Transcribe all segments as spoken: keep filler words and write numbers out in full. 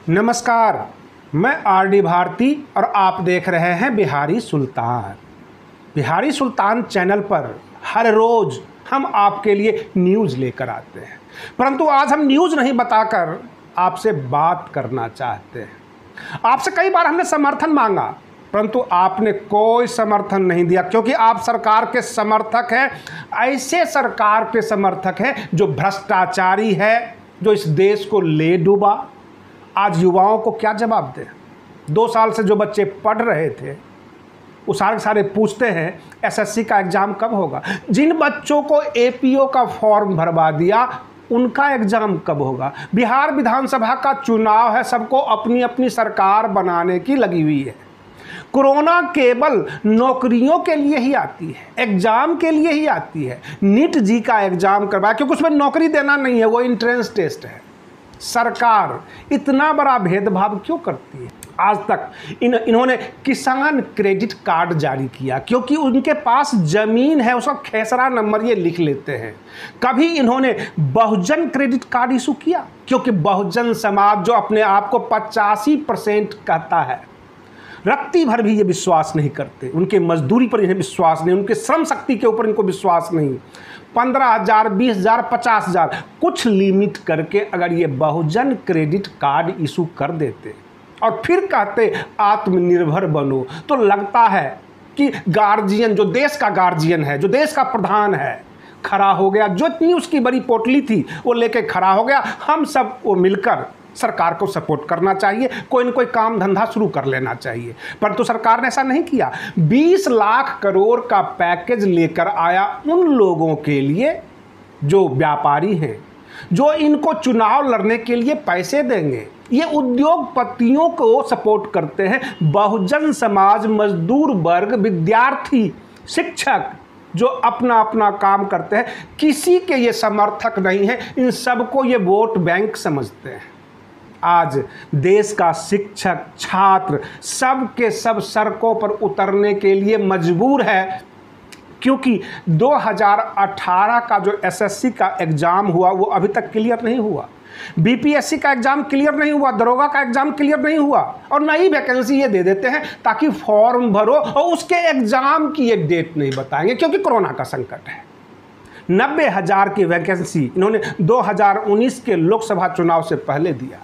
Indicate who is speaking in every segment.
Speaker 1: नमस्कार, मैं R D Bharti और आप देख रहे हैं बिहारी सुल्तान। बिहारी सुल्तान चैनल पर हर रोज़ हम आपके लिए न्यूज़ लेकर आते हैं, परंतु आज हम न्यूज़ नहीं बताकर आपसे बात करना चाहते हैं। आपसे कई बार हमने समर्थन मांगा, परंतु आपने कोई समर्थन नहीं दिया, क्योंकि आप सरकार के समर्थक हैं। ऐसे सरकार के समर्थक हैं जो भ्रष्टाचारी है, जो इस देश को ले डूबा। आज युवाओं को क्या जवाब दें? दो साल से जो बच्चे पढ़ रहे थे वो सारे सारे पूछते हैं एस एस सी का एग्ज़ाम कब होगा। जिन बच्चों को ए पी ओ का फॉर्म भरवा दिया उनका एग्ज़ाम कब होगा। बिहार विधानसभा का चुनाव है, सबको अपनी अपनी सरकार बनाने की लगी हुई है। कोरोना केवल नौकरियों के लिए ही आती है, एग्ज़ाम के लिए ही आती है। नीट जी का एग्ज़ाम करवाया क्योंकि उसमें नौकरी देना नहीं है, वो एंट्रेंस टेस्ट है। सरकार इतना बड़ा भेदभाव क्यों करती है? आज तक इन इन्होंने किसान क्रेडिट कार्ड जारी किया क्योंकि उनके पास ज़मीन है, उसका खेसरा नंबर ये लिख लेते हैं। कभी इन्होंने बहुजन क्रेडिट कार्ड इशू किया क्योंकि बहुजन समाज जो अपने आप को पचासी परसेंट कहता है, रत्ती भर भी ये विश्वास नहीं करते। उनके मजदूरी पर इन्हें विश्वास नहीं, उनके श्रम शक्ति के ऊपर इनको विश्वास नहीं। पंद्रह हज़ार, बीस हज़ार, पचास हज़ार कुछ लिमिट करके अगर ये बहुजन क्रेडिट कार्ड इशू कर देते और फिर कहते आत्मनिर्भर बनो, तो लगता है कि गार्जियन, जो देश का गार्जियन है, जो देश का प्रधान है, खड़ा हो गया। जो इतनी उसकी बड़ी पोटली थी वो लेके खड़ा हो गया। हम सब वो मिलकर सरकार को सपोर्ट करना चाहिए, कोई न कोई काम धंधा शुरू कर लेना चाहिए, परंतु सरकार ने ऐसा नहीं किया। बीस लाख करोड़ का पैकेज लेकर आया उन लोगों के लिए जो व्यापारी हैं, जो इनको चुनाव लड़ने के लिए पैसे देंगे। ये उद्योगपतियों को सपोर्ट करते हैं। बहुजन समाज, मजदूर वर्ग, विद्यार्थी, शिक्षक जो अपना अपना काम करते हैं, किसी के ये समर्थक नहीं है। इन सबको ये वोट बैंक समझते हैं। आज देश का शिक्षक, छात्र सब के सब सड़कों पर उतरने के लिए मजबूर है, क्योंकि दो हज़ार अठारह का जो एस एस सी का एग्ज़ाम हुआ वो अभी तक क्लियर नहीं हुआ। बी पी एस सी का एग्ज़ाम क्लियर नहीं हुआ, दरोगा का एग्ज़ाम क्लियर नहीं हुआ, और नई वैकेंसी ये दे देते हैं ताकि फॉर्म भरो, और उसके एग्ज़ाम की एक डेट नहीं बताएंगे क्योंकि कोरोना का संकट है। नब्बे हज़ार की वैकेंसी इन्होंने दो हज़ार उन्नीस के लोकसभा चुनाव से पहले दिया।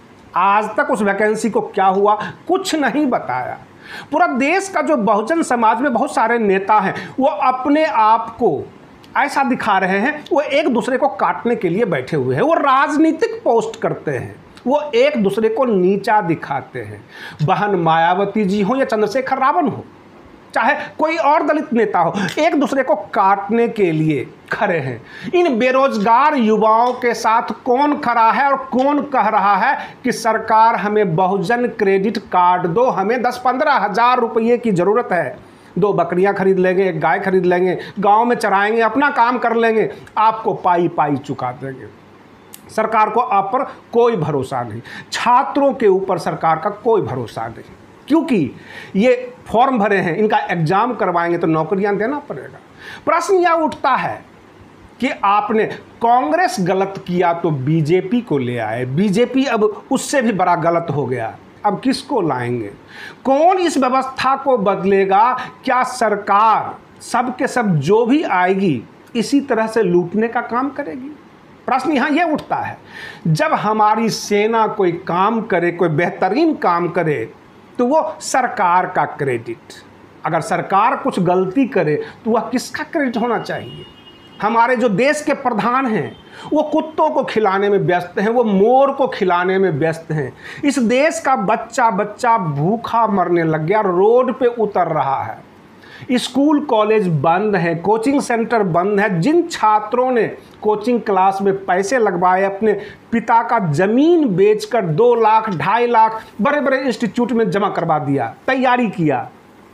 Speaker 1: आज तक उस वैकेंसी को क्या हुआ कुछ नहीं बताया। पूरा देश का जो बहुजन समाज में बहुत सारे नेता हैं वो अपने आप को ऐसा दिखा रहे हैं, वो एक दूसरे को काटने के लिए बैठे हुए हैं। वो राजनीतिक पोस्ट करते हैं, वो एक दूसरे को नीचा दिखाते हैं। बहन मायावती जी हो या चंद्रशेखर रावण हो, चाहे कोई और दलित नेता हो, एक दूसरे को काटने के लिए खड़े हैं। इन बेरोजगार युवाओं के साथ कौन खड़ा है और कौन कह रहा है कि सरकार हमें बहुजन क्रेडिट कार्ड दो, हमें दस पंद्रह हज़ार रुपये की ज़रूरत है, दो बकरियां खरीद लेंगे, एक गाय खरीद लेंगे, गांव में चराएंगे, अपना काम कर लेंगे, आपको पाई पाई चुका देंगे। सरकार को आप पर कोई भरोसा नहीं, छात्रों के ऊपर सरकार का कोई भरोसा नहीं, क्योंकि ये फॉर्म भरे हैं, इनका एग्ज़ाम करवाएंगे तो नौकरियां देना पड़ेगा। प्रश्न यह उठता है कि आपने कांग्रेस गलत किया तो बीजेपी को ले आए, बीजेपी अब उससे भी बड़ा गलत हो गया, अब किसको लाएंगे? कौन इस व्यवस्था को बदलेगा? क्या सरकार सब के सब जो भी आएगी इसी तरह से लूटने का काम करेगी? प्रश्न यहाँ ये उठता है। जब हमारी सेना कोई काम करे, कोई बेहतरीन काम करे, तो वो सरकार का क्रेडिट, अगर सरकार कुछ गलती करे तो वह किसका क्रेडिट होना चाहिए? हमारे जो देश के प्रधान हैं वो कुत्तों को खिलाने में व्यस्त हैं, वो मोर को खिलाने में व्यस्त हैं। इस देश का बच्चा बच्चा भूखा मरने लग गया, रोड पे उतर रहा है। स्कूल कॉलेज बंद हैं, कोचिंग सेंटर बंद है। जिन छात्रों ने कोचिंग क्लास में पैसे लगवाए, अपने पिता का ज़मीन बेचकर दो लाख ढाई लाख बड़े बड़े इंस्टीट्यूट में जमा करवा दिया, तैयारी किया,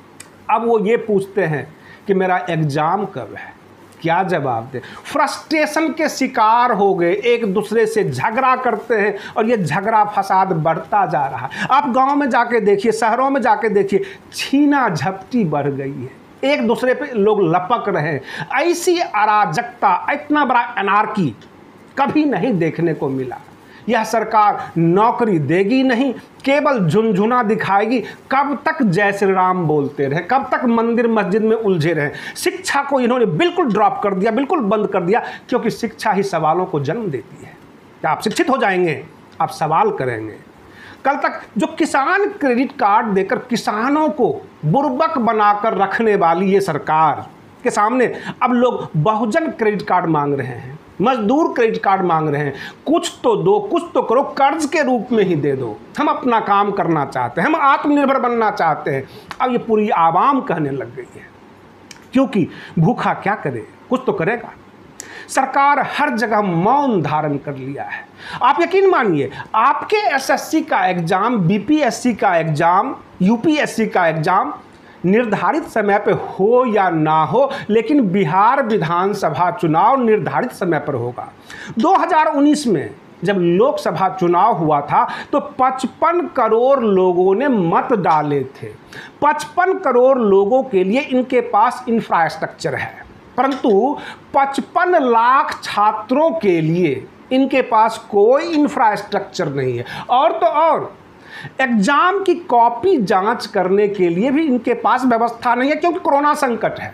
Speaker 1: अब वो ये पूछते हैं कि मेरा एग्ज़ाम कब है? क्या जवाब दें? फ्रस्ट्रेशन के शिकार हो गए, एक दूसरे से झगड़ा करते हैं और ये झगड़ा फसाद बढ़ता जा रहा है। आप गांव में जाके देखिए, शहरों में जाके देखिए, छीना झपटी बढ़ गई है, एक दूसरे पे लोग लपक रहे हैं। ऐसी अराजकता, इतना बड़ा एनार्की कभी नहीं देखने को मिला। यह सरकार नौकरी देगी नहीं, केवल झुनझुना दिखाएगी। कब तक जय श्री राम बोलते रहे, कब तक मंदिर मस्जिद में उलझे रहे। शिक्षा को इन्होंने बिल्कुल ड्रॉप कर दिया, बिल्कुल बंद कर दिया, क्योंकि शिक्षा ही सवालों को जन्म देती है। आप शिक्षित हो जाएंगे, आप सवाल करेंगे। कल तक जो किसान क्रेडिट कार्ड देकर किसानों को बुर्बक बनाकर रखने वाली ये सरकार के सामने अब लोग बहुजन क्रेडिट कार्ड मांग रहे हैं, मजदूर क्रेडिट कार्ड मांग रहे हैं। कुछ तो दो, कुछ तो करो, कर्ज के रूप में ही दे दो। हम अपना काम करना चाहते हैं, हम आत्मनिर्भर बनना चाहते हैं। अब ये पूरी आवाम कहने लग गई है, क्योंकि भूखा क्या करे, कुछ तो करेगा। सरकार हर जगह मौन धारण कर लिया है। आप यकीन मानिए, आपके एसएससी का एग्जाम, बीपीएससी का एग्जाम, यूपीएससी का एग्जाम निर्धारित समय पे हो या ना हो, लेकिन बिहार विधानसभा चुनाव निर्धारित समय पर होगा। दो हज़ार उन्नीस में जब लोकसभा चुनाव हुआ था तो पचपन करोड़ लोगों ने मत डाले थे। पचपन करोड़ लोगों के लिए इनके पास इंफ्रास्ट्रक्चर है, परंतु पचपन लाख छात्रों के लिए इनके पास कोई इंफ्रास्ट्रक्चर नहीं है। और तो और एग्जाम की कॉपी जांच करने के लिए भी इनके पास व्यवस्था नहीं है, क्योंकि कोरोना संकट है।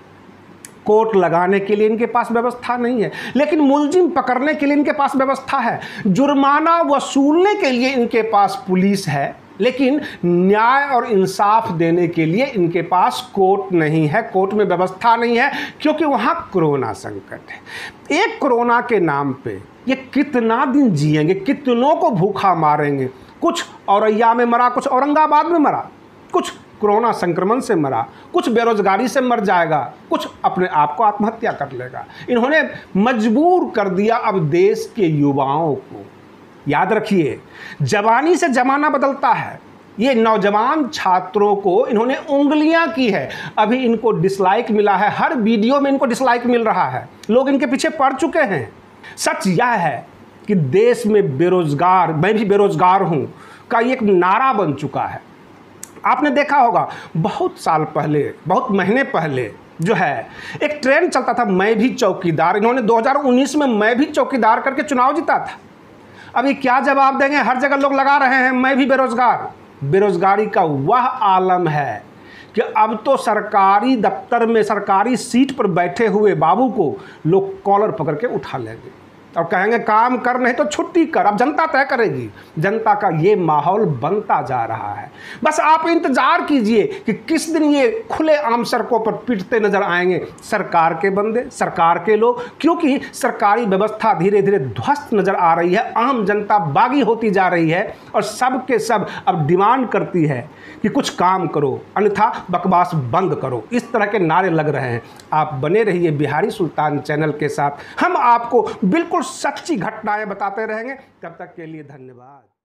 Speaker 1: कोर्ट लगाने के लिए इनके पास व्यवस्था नहीं है, लेकिन मुलजिम पकड़ने के लिए इनके पास व्यवस्था है। जुर्माना वसूलने के लिए इनके पास पुलिस है, लेकिन न्याय और इंसाफ देने के लिए इनके पास कोर्ट नहीं है, कोर्ट में व्यवस्था नहीं है, क्योंकि वहाँ कोरोना संकट है। एक कोरोना के नाम पे ये कितना दिन जिएंगे, कितनों को भूखा मारेंगे। कुछ औरैया में मरा, कुछ औरंगाबाद में मरा, कुछ कोरोना संक्रमण से मरा, कुछ बेरोजगारी से मर जाएगा, कुछ अपने आप को आत्महत्या कर लेगा। इन्होंने मजबूर कर दिया अब देश के युवाओं को। याद रखिए, जवानी से जमाना बदलता है। ये नौजवान छात्रों को इन्होंने उंगलियां की है, अभी इनको डिसलाइक मिला है, हर वीडियो में इनको डिसलाइक मिल रहा है, लोग इनके पीछे पड़ चुके हैं। सच यह है कि देश में बेरोजगार, मैं भी बेरोजगार हूं का एक नारा बन चुका है। आपने देखा होगा बहुत साल पहले, बहुत महीने पहले जो है एक ट्रेंड चलता था, मैं भी चौकीदार। इन्होंने दो हज़ार उन्नीस में मैं भी चौकीदार करके चुनाव जीता था। अभी क्या जवाब देंगे? हर जगह लोग लगा रहे हैं मैं भी बेरोजगार। बेरोजगारी का वह आलम है कि अब तो सरकारी दफ्तर में, सरकारी सीट पर बैठे हुए बाबू को लोग कॉलर पकड़ के उठा लेंगे और कहेंगे काम कर, नहीं तो छुट्टी कर। अब जनता तय करेगी। जनता का ये माहौल बनता जा रहा है। बस आप इंतजार कीजिए कि किस दिन ये खुले आम सड़कों पर पिटते नजर आएंगे सरकार के बंदे, सरकार के लोग, क्योंकि सरकारी व्यवस्था धीरे धीरे ध्वस्त नजर आ रही है। आम जनता बागी होती जा रही है और सब के सब अब डिमांड करती है कि कुछ काम करो, अन्यथा बकवास बंद करो। इस तरह के नारे लग रहे हैं। आप बने रहिए बिहारी सुल्तान चैनल के साथ, हम आपको बिल्कुल सच्ची घटनाएं बताते रहेंगे। तब तक के लिए धन्यवाद।